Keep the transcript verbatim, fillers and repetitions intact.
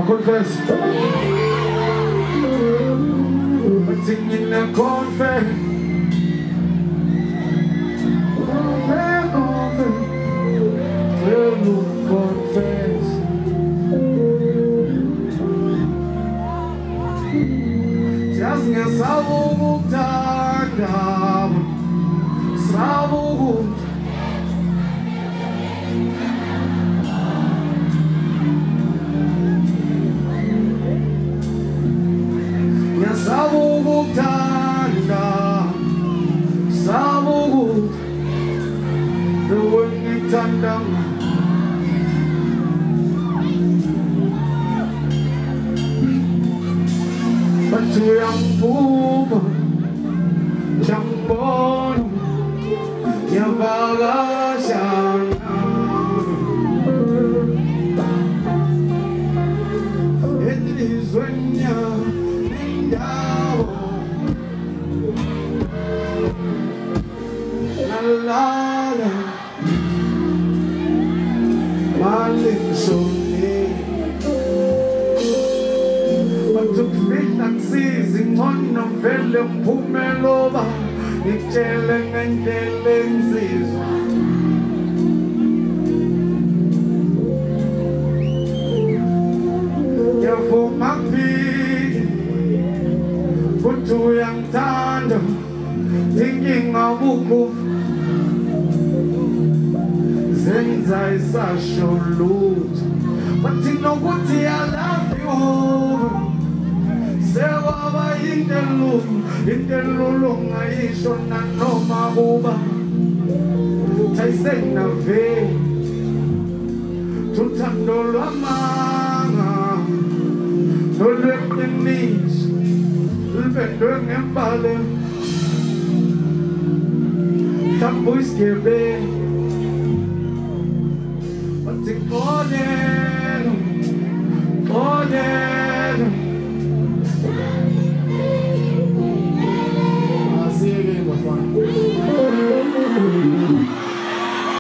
confess. But singing a confess. Confess, confess. Tell you confess. Just ngesabu tanda, sabu. Sabu tanda, sabu, the one tanda. But to young people, young boy, Yavaga Shana, it is when you're la la Malin Sony But to fit and seizing on a film Pumelova Nicheling and Delen season Yeah, for my feet Put to young tandem Thinking of Buku Zenza is a show loot But you know what I love you Say Baba in the loom In the lulung I shon and no mabuba Tai say na ve Tutando lamanga No let the knees Lupendung and balem Tapuis kebe